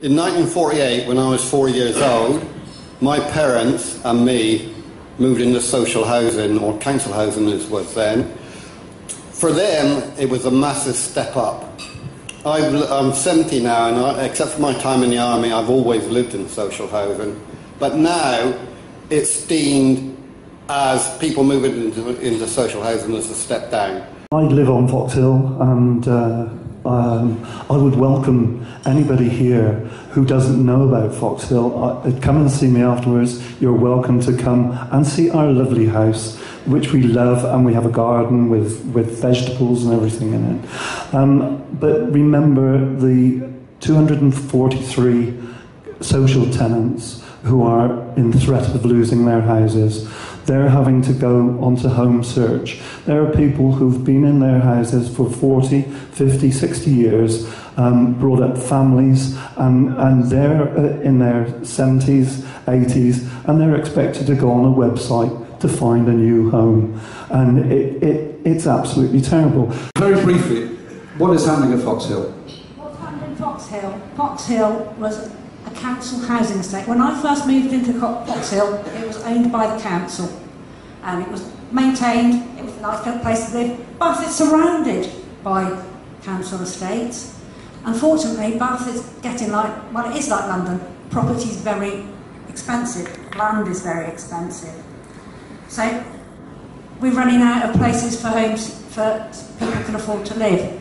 In 1948, when I was 4 years old, my parents and me moved into social housing, or council housing as it was then. For them, it was a massive step up. I'm 70 now, and except for my time in the army, I've always lived in social housing. But now, it's deemed as people moving into social housing as a step down. I live on Foxhill, and I would welcome anybody here who doesn't know about Foxhill. Come and see me afterwards. You're welcome to come and see our lovely house, which we love, and we have a garden with vegetables and everything in it. But remember the 243 social tenants who are in threat of losing their houses. They're having to go onto home search. There are people who've been in their houses for 40, 50, 60 years, brought up families, and they're in their 70s, 80s, and they're expected to go on a website to find a new home. And it's absolutely terrible. Very briefly, what is happening at Foxhill? What's happening in Foxhill? Foxhill was a council housing estate. When I first moved into Foxhill, it was owned by the council, and it was maintained. It was a nice place to live. Bath is surrounded by council estates. Unfortunately, Bath is getting like, well, it is like London. Property is very expensive. Land is very expensive. So we're running out of places for homes for people can afford to live.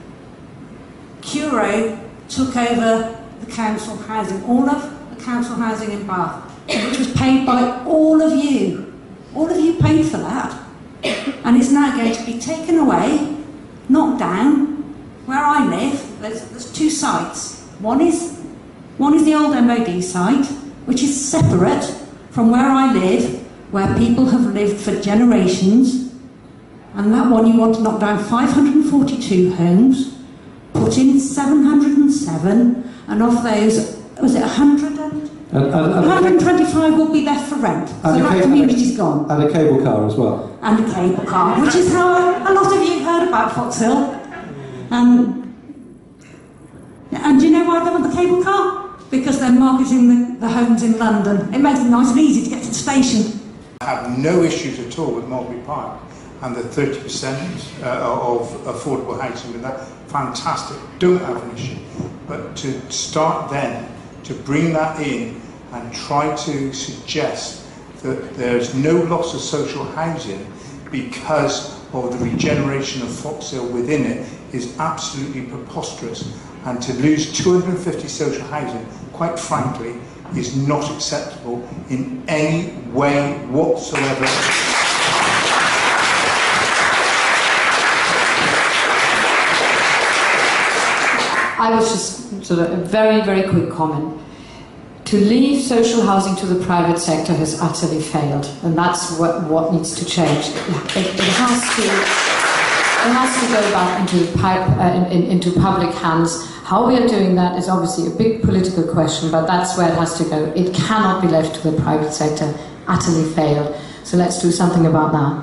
Curo took over the council housing, all of the council housing in Bath, which was paid by all of you. All of you paid for that, and it's now going to be taken away, knocked down. Where I live, there's two sites. One is the old MOD site, which is separate from where I live, where people have lived for generations, and that one you want to knock down 542 homes, put in 707, and of those, was it 125 will be left for rent, so that community's gone. And a cable car as well. And a cable car, which is how a lot of you heard about Foxhill. And do you know why they want the cable car? Because they're marketing the homes in London. It makes it nice and easy to get to the station. I have no issues at all with Mulberry Park and the 30% of affordable housing with that. Fantastic, don't have an issue. But to start then, to bring that in and try to suggest that there's no loss of social housing because of the regeneration of Foxhill within it is absolutely preposterous. And to lose 250 social housing, quite frankly, is not acceptable in any way whatsoever. I was just sort of a very, very quick comment. To leave social housing to the private sector has utterly failed, and that's what needs to change. It has to go back into public hands. How we are doing that is obviously a big political question, but that's where it has to go. It cannot be left to the private sector. Utterly failed. So let's do something about that.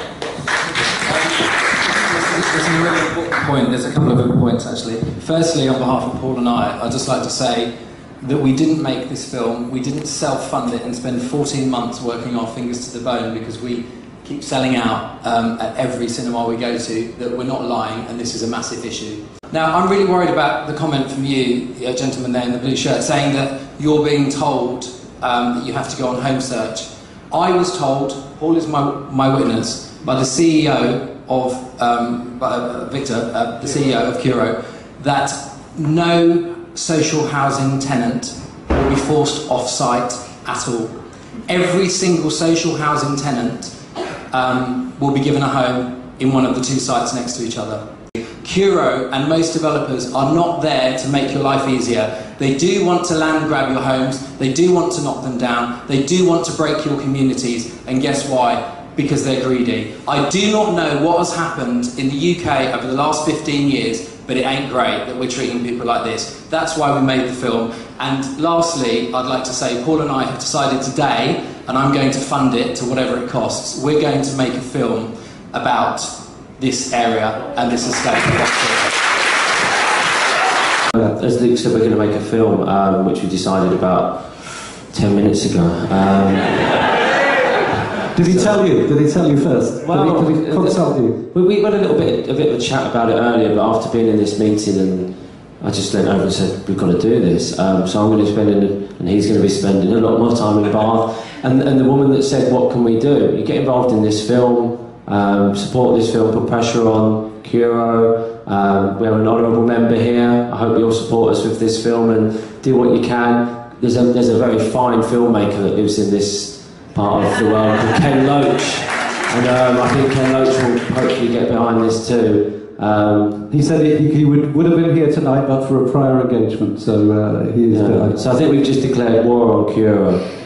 There's a really important point. There's a couple of good points actually. Firstly, on behalf of Paul and I'd just like to say that we didn't make this film, we didn't self-fund it and spend 14 months working our fingers to the bone because we keep selling out at every cinema we go to, that we're not lying and this is a massive issue. Now, I'm really worried about the comment from you, gentleman there in the blue shirt, saying that you're being told that you have to go on home search. I was told, Paul is my witness, by the CEO of, Victor, the CEO of Curo, that no social housing tenant will be forced off-site at all. Every single social housing tenant will be given a home in one of the two sites next to each other. Curo and most developers are not there to make your life easier. They do want to land grab your homes, they do want to knock them down, they do want to break your communities, and guess why? Because they're greedy. I do not know what has happened in the UK over the last 15 years, but it ain't great that we're treating people like this. That's why we made the film. And lastly, I'd like to say Paul and I have decided today, and I'm going to fund it to whatever it costs, we're going to make a film about this area and this estate. As Luke said, we're going to make a film, which we decided about 10 minutes ago. Did he tell you? Did he tell you first? Well, did he consult you? We had a bit of a chat about it earlier, but after being in this meeting, and I just leant over and said, we've got to do this. So I'm going to spend, and he's going to be spending a lot more time in Bath. And the woman that said, what can we do? You get involved in this film, support this film, put pressure on Curo. We have an honourable member here. I hope you'll support us with this film and do what you can. There's a very fine filmmaker that lives in this part of the world called Ken Loach. And I think Ken Loach will hopefully get behind this too. He said he would have been here tonight but for a prior engagement, so he is behind. So I think we've just declared war on Curo.